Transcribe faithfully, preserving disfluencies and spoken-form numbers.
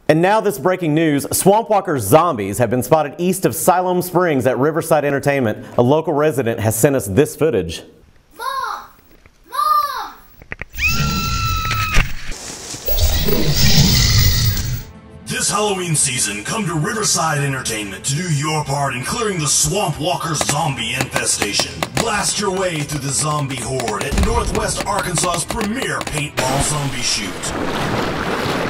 And now this breaking news, Swamp Walker zombies have been spotted east of Siloam Springs at Riverside Entertainment. A local resident has sent us this footage. Mom! Mom! This Halloween season, come to Riverside Entertainment to do your part in clearing the Swamp Walker zombie infestation. Blast your way through the zombie horde at Northwest Arkansas's premier paintball zombie shoot.